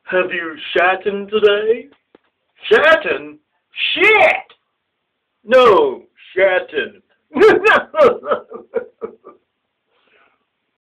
Have you shatten today? Shatten? Shit! No, shatten.